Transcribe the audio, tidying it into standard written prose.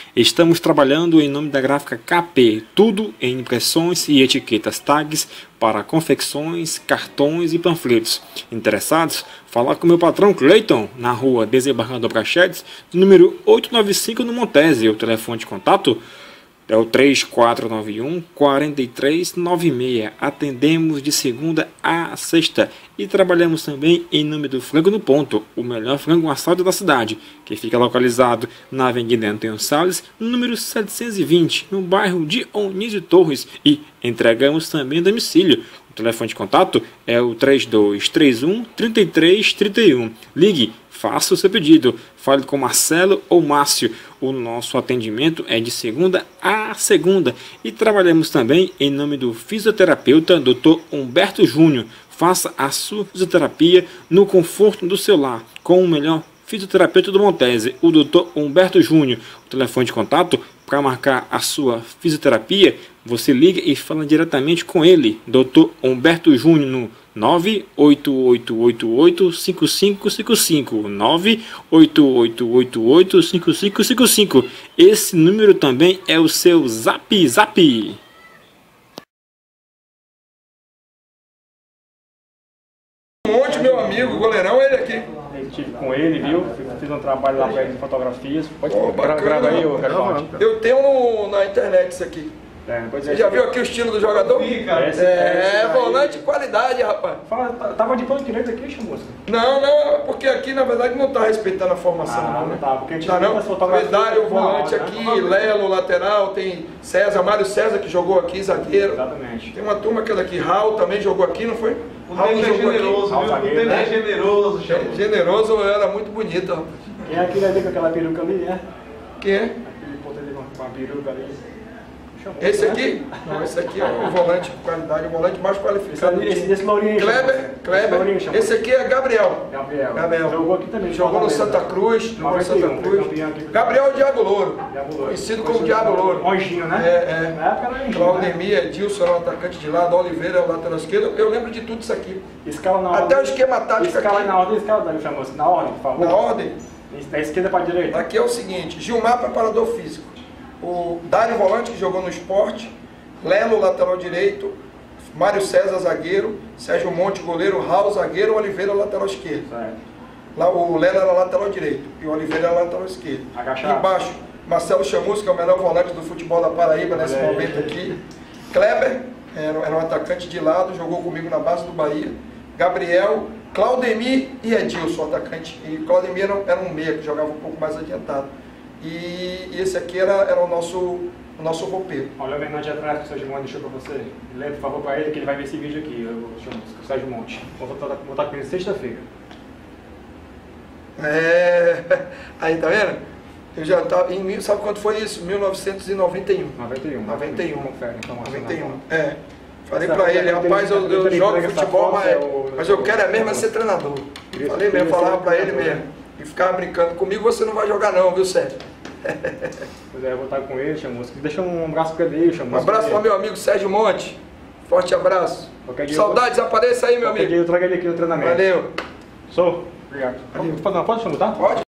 Estamos trabalhando em nome da gráfica KP, tudo em impressões e etiquetas, tags para confecções, cartões e panfletos. Interessados? Falar com meu patrão Cleiton, na rua Desembargador Praxedes, número 895 no Montese. O telefone de contato é o 3491 4396. Atendemos de segunda a sexta e trabalhamos também em nome do Frango no Ponto, o melhor frango assado da cidade, que fica localizado na Avenida Antônio Salles, número 720, no bairro de Onísio Torres, e entregamos também domicílio. O telefone de contato é o 3231 3331. Ligue, faça o seu pedido, fale com Marcelo ou Márcio. O nosso atendimento é de segunda a segunda e trabalhamos também em nome do fisioterapeuta Dr. Humberto Júnior. Faça a sua fisioterapia no conforto do seu lar com o melhor fisioterapeuta do Montese, o Dr. Humberto Júnior. O telefone de contato para marcar a sua fisioterapia, você liga e fala diretamente com ele, Dr. Humberto Júnior, no 98888-5555, 98888-5555. Esse número também é o seu Zap Zap. Meu amigo, o goleirão, ele aqui. Eu estive com ele, viu? Fiz um trabalho lá para ele de fotografias. Pode gravar aí, eu tenho na internet isso aqui. Você já viu aqui o estilo do jogador? Volante de qualidade, rapaz. Tava de ponto direito aqui, Chamusca? Não, porque aqui na verdade não tá respeitando a formação. Não tá, porque a gente não. O Dário, volante aqui, Lelo, lateral, tem César, Mário César que jogou aqui, zagueiro. Exatamente. Tem uma turma que é daqui, Raul também jogou aqui, não foi? O Raul jogou generoso, aqui. O tempo é generoso, generoso, era muito bonito. Quem é aquele ali com aquela peruca ali, né? Quem é? Aquele ponto ali com a peruca ali. Esse aqui? Não, esse aqui é o volante de qualidade, o volante mais qualificado. Esse Lourinho. Kleber. Esse aqui é Gabriel. Jogou aqui também. Jogou no Santa Cruz. Gabriel Diabo Louro. Conhecido como Diabo Louro. Anjinho, né? Na época era Anjinho. Claudemir, Edilson era o atacante de lado, Oliveira é o lateral esquerdo. Eu lembro de tudo isso aqui. Até o esquema tático aqui. Escala na ordem, famoso. Na ordem, por favor. Na ordem? Da esquerda para a direita. Aqui é o seguinte: Gilmar, preparador físico. O Dário, volante, que jogou no Sport, Lelo, lateral direito, Mário César, zagueiro, Sérgio Monte, goleiro, Raul, zagueiro, Oliveira, lateral esquerdo. Lá, o Lelo era lateral direito e o Oliveira era lateral esquerdo. Agachado. Embaixo, Marcelo Chamusca, que é o melhor volante do futebol da Paraíba nesse momento aqui. Kleber, era um atacante de lado, jogou comigo na base do Bahia. Gabriel, Claudemir e Edilson, atacante. E Claudemir era um meia que jogava um pouco mais adiantado. E esse aqui era o nosso roupeiro. Olha a homenagem atrás que o Sérgio Monte deixou para você. Leve, por favor, para ele que ele vai ver esse vídeo aqui, o Sérgio Monte. Vou voltar com ele sexta-feira. Aí, tá vendo? Eu já estava sabe quanto foi isso? 1991. 91. Confere, então, 91. Falei pra ele, rapaz, eu jogo futebol, mas eu quero mesmo ser treinador. Falei mesmo, falava pra ele mesmo. E ficava brincando comigo, você não vai jogar não, viu, Sérgio? Pois é, eu vou estar com ele, Chamusca. Deixa um abraço pra ele, Chamusca. Um abraço para meu amigo Sérgio Monte. Forte abraço. Saudades, apareça aí, meu amigo. Eu trago ele aqui no treinamento. Valeu. Obrigado. Pode chamar, tá? Pode.